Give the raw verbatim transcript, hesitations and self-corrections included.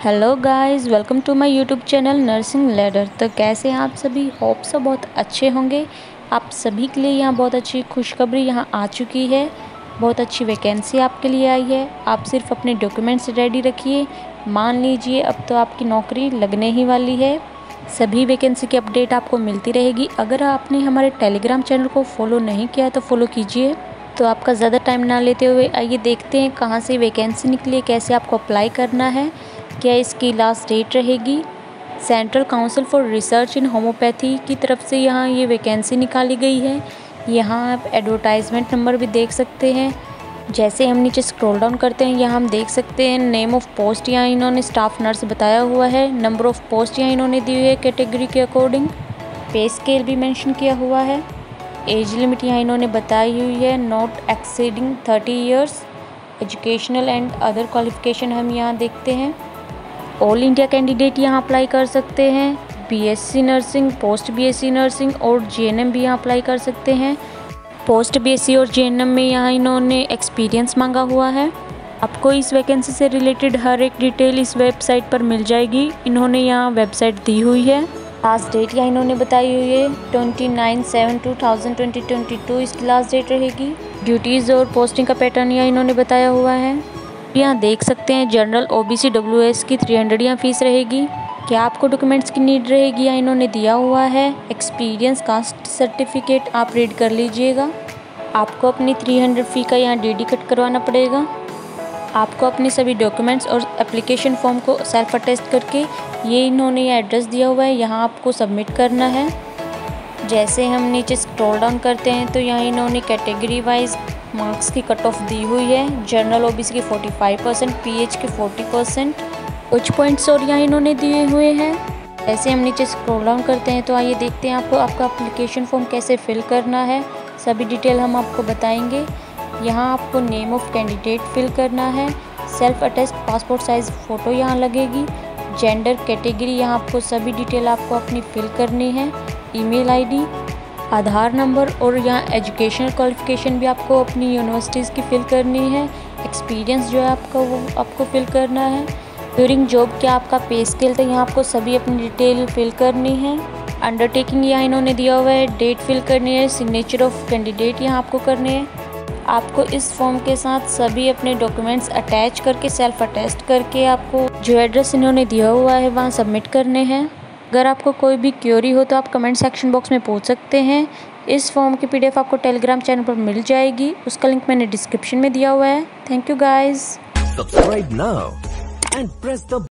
Hello guys, welcome to my YouTube channel nursing ladder. तो कैसे हैं आप सभी? होप सब बहुत अच्छे होंगे। आप सभी के लिए यहाँ बहुत अच्छी खुशखबरी यहाँ आ चुकी है। बहुत अच्छी वैकेंसी आपके लिए आई है। आप सिर्फ अपने डॉक्यूमेंट्स रेडी रखिए। मान लीजिए अब तो आपकी नौकरी लगने ही वाली है। सभी वैकेंसी की अपडेट आपको मिलती रहेगी। अगर आपने हमारे टेलीग्राम चैनल को फॉलो नहीं किया तो फॉलो कीजिए। तो आपका ज़्यादा टाइम ना लेते हुए आइए देखते हैं कहाँ से वैकेंसी निकली है, कैसे आपको अप्लाई करना है, क्या इसकी लास्ट डेट रहेगी। Central council for research in homoeopathy की तरफ से यहाँ ये वैकेंसी निकाली गई है। यहाँ आप एडवर्टाइजमेंट नंबर भी देख सकते हैं। जैसे हम नीचे स्क्रॉल डाउन करते हैं, यहाँ हम देख सकते हैं नेम ऑफ पोस्ट यहाँ इन्होंने स्टाफ नर्स बताया हुआ है। नंबर ऑफ पोस्ट यहाँ इन्होंने दी हुई है कैटेगरी के अकॉर्डिंग। पे स्केल भी मेंशन किया हुआ है। एज लिमिट यहाँ इन्होंने बताई हुई है, not exceeding thirty years. Educational and other qualification हम यहाँ देखते हैं। ऑल इंडिया कैंडिडेट यहाँ अप्लाई कर सकते हैं। BSc nursing, post BSc nursing और जीएनएम भी यहाँ अप्लाई कर सकते हैं। पोस्ट बीएससी और जीएनएम में यहाँ इन्होंने एक्सपीरियंस मांगा हुआ है। आपको इस वैकेंसी से रिलेटेड हर एक डिटेल इस वेबसाइट पर मिल जाएगी। इन्होंने यहाँ वेबसाइट दी हुई है। लास्ट डेट यहाँ इन्होंने बताई हुई है twenty nine seven two thousand twenty twenty two इसकी लास्ट डेट रहेगी। ड्यूटीज़ और पोस्टिंग का पैटर्न यहाँ इन्होंने बताया हुआ है। यहाँ देख सकते हैं जनरल ओबीसी डब्ल्यूएस की थ्री हंड्रेड यहाँ फीस रहेगी। क्या आपको डॉक्यूमेंट्स की नीड रहेगी यहाँ इन्होंने दिया हुआ है। एक्सपीरियंस कास्ट सर्टिफिकेट आप रीड कर लीजिएगा। आपको अपनी थ्री हंड्रेड फ़ी का यहाँ डीडी कट करवाना पड़ेगा। आपको अपने सभी डॉक्यूमेंट्स और एप्लीकेशन फॉर्म को सेल्फ अटेस्ट करके ये इन्होंने ये एड्रेस दिया हुआ है, यहाँ आपको सबमिट करना है। जैसे हम नीचे स्क्रॉल डाउन करते हैं तो यहाँ इन्होंने कैटेगरी वाइज मार्क्स की कट ऑफ दी हुई है। जनरल ओबीसी के पैंतालीस परसेंट, पीएच के चालीस परसेंट, कुछ पॉइंट्स और यहाँ इन्होंने दिए हुए हैं। ऐसे हम नीचे स्क्रॉल डाउन करते हैं तो आइए देखते हैं आपको आपका एप्लीकेशन फॉर्म कैसे फिल करना है। सभी डिटेल हम आपको बताएंगे। यहाँ आपको नेम ऑफ कैंडिडेट फिल करना है। Self attest passport size photo यहाँ लगेगी। जेंडर कैटेगरी यहाँ आपको सभी डिटेल आपको अपनी फिल करनी है। ईमेल आईडी, आधार नंबर और यहाँ एजुकेशनल क्वालिफिकेशन भी आपको अपनी यूनिवर्सिटीज़ की फ़िल करनी है। एक्सपीरियंस जो है आपका वो आपको फिल करना है। ड्यूरिंग जॉब क्या आपका पे स्केल था, यहाँ आपको सभी अपनी डिटेल फिल करनी है। अंडरटेकिंग यहाँ इन्होंने दिया हुआ है, डेट फिल करनी है। सिग्नेचर ऑफ कैंडिडेट यहाँ आपको करने हैं। आपको इस फॉर्म के साथ सभी अपने डॉक्यूमेंट्स अटैच करके सेल्फ अटेस्ट करके आपको जो एड्रेस इन्होंने दिया हुआ है वहाँ सबमिट करने हैं। अगर आपको कोई भी क्वेरी हो तो आप कमेंट सेक्शन बॉक्स में पूछ सकते हैं। इस फॉर्म की पीडीएफ आपको टेलीग्राम चैनल पर मिल जाएगी। उसका लिंक मैंने डिस्क्रिप्शन में दिया हुआ है। Thank you guys. Subscribe now and press the